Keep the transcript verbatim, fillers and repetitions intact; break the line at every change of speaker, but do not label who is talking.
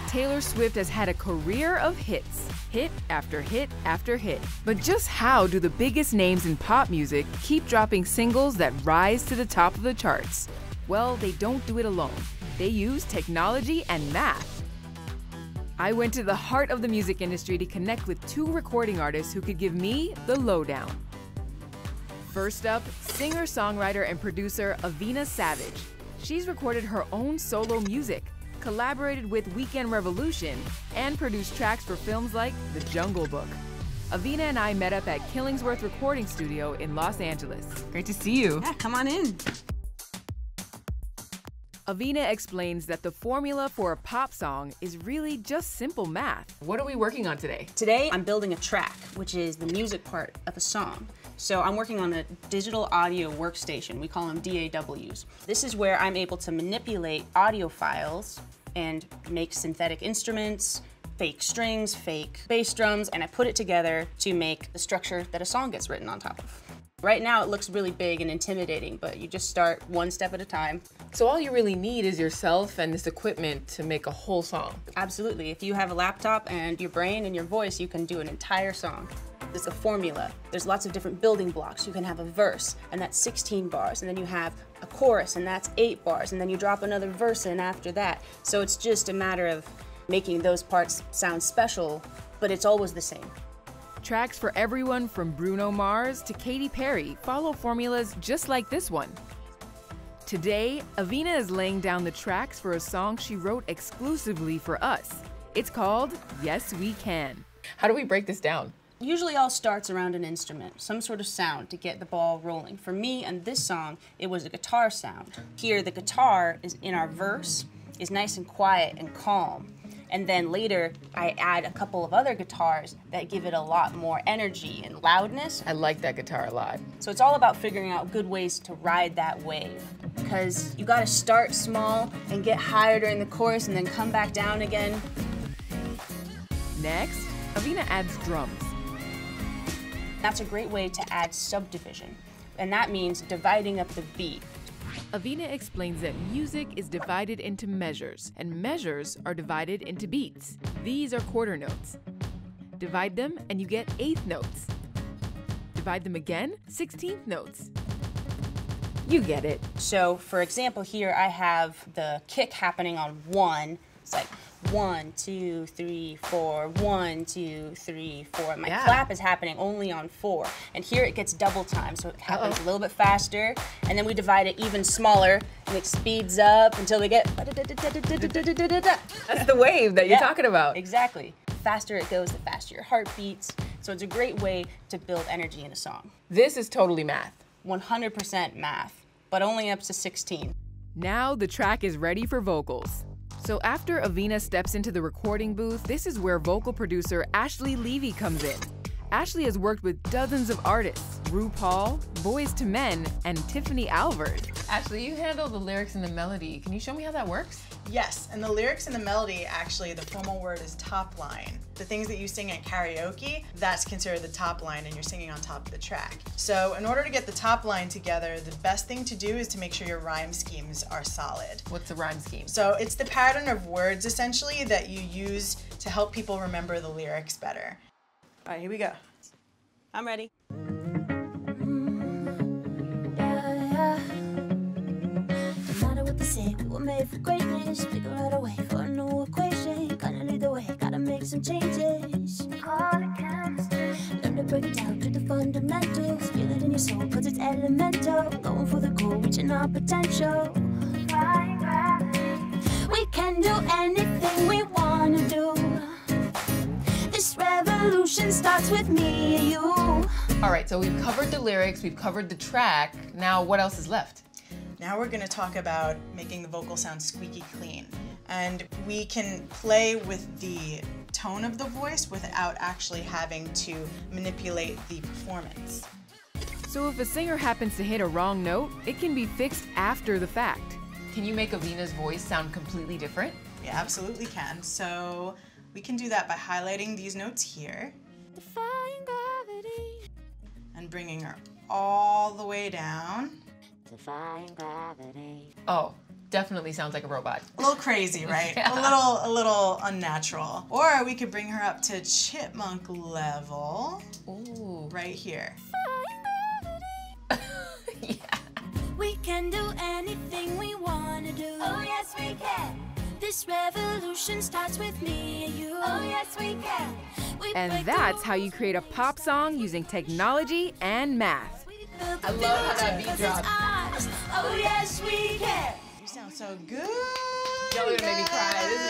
Taylor Swift has had a career of hits, hit after hit after hit. But just how do the biggest names in pop music keep dropping singles that rise to the top of the charts? Well, they don't do it alone. They use technology and math. I went to the heart of the music industry to connect with two recording artists who could give me the lowdown. First up, singer, songwriter, and producer Avina Savage. She's recorded her own solo music, collaborated with Weekend Revolution, and produced tracks for films like The Jungle Book. Avina and I met up at Killingsworth Recording Studio in Los Angeles. Great to see you.
Yeah, come on in.
Avina explains that the formula for a pop song is really just simple math. What are we working on today?
Today, I'm building a track, which is the music part of a song. So I'm working on a digital audio workstation. We call them D A Ws. This is where I'm able to manipulate audio files and make synthetic instruments, fake strings, fake bass drums, and I put it together to make the structure that a song gets written on top of. Right now it looks really big and intimidating, but you just start one step at a time.
So all you really need is yourself and this equipment to make a whole song.
Absolutely. If you have a laptop and your brain and your voice, you can do an entire song. It's a formula. There's lots of different building blocks. You can have a verse, and that's sixteen bars, and then you have a chorus, and that's eight bars, and then you drop another verse in after that. So it's just a matter of making those parts sound special, but it's always the same.
Tracks for everyone from Bruno Mars to Katy Perry follow formulas just like this one. Today, Avina is laying down the tracks for a song she wrote exclusively for us. It's called Yes We Can. How do we break this down?
Usually all starts around an instrument, some sort of sound to get the ball rolling. For me and this song, it was a guitar sound. Here, the guitar is in our verse, is nice and quiet and calm. And then later, I add a couple of other guitars that give it a lot more energy and loudness.
I like that guitar a lot.
So it's all about figuring out good ways to ride that wave. Because you gotta start small and get higher during the chorus and then come back down again.
Next, Avina adds drums.
That's a great way to add subdivision. And that means dividing up the beat.
Avina explains that music is divided into measures, and measures are divided into beats. These are quarter notes. Divide them, and you get eighth notes. Divide them again, sixteenth notes. You get it.
So, for example, here I have the kick happening on one. It's like one, two, three, four, one, two, three, four. My
yeah.
clap is happening only on four. And here it gets double time, so it happens
Uh-oh.
a little bit faster. And then we divide it even smaller, and it speeds up until we get... That's
the wave that you're
yeah,
talking about.
Exactly. The faster it goes, the faster your heart beats. So it's a great way to build energy in a song.
This is totally math.
one hundred percent math, but only up to sixteen.
Now the track is ready for vocals. So after Avina steps into the recording booth, this is where vocal producer Ashley Levy comes in. Ashley has worked with dozens of artists, RuPaul, Boys to Men, and Tiffany Alvord. Ashley, you handle the lyrics and the melody. Can you show me how that works?
Yes, and the lyrics and the melody, actually, the formal word is top line. The things that you sing at karaoke, that's considered the top line, and you're singing on top of the track. So in order to get the top line together, the best thing to do is to make sure your rhyme schemes are solid.
What's a rhyme scheme?
So it's the pattern of words, essentially, that you use to help people remember the lyrics better. All right, here we go.
I'm ready.
We were made for greatness, figure out a way for a new equation. Gotta lead the way, gotta make some changes. Call it chemistry. Learn to break it down to the fundamentals. Feel it in your soul, cause it's elemental. Going for the goal, reaching our potential. Defying gravity. We can do anything we wanna do. This revolution starts with me and you.
All right, so we've covered the lyrics, we've covered the track. Now what else is left?
Now we're going to talk about making the vocal sound squeaky clean. And we can play with the tone of the voice without actually having to manipulate the performance.
So if a singer happens to hit a wrong note, it can be fixed after the fact. Can you make Avina's voice sound completely different?
We absolutely can. So we can do that by highlighting these notes here.
Defying gravity.
And bringing her all the way down.
Defying gravity.
Oh,
definitely sounds like a robot.
A little crazy, right?
Yeah.
A little, a little unnatural. Or we could bring her up to chipmunk level.
Ooh.
Right here.
Yeah.
We can do anything we wanna do. Oh yes we can. This revolution starts with me and you. Oh yes we can. We
And that's how you create a pop song using technology and math.
I love how that beat drops.
Oh yes we can.
You sound so good.
Y'all are gonna make me cry. This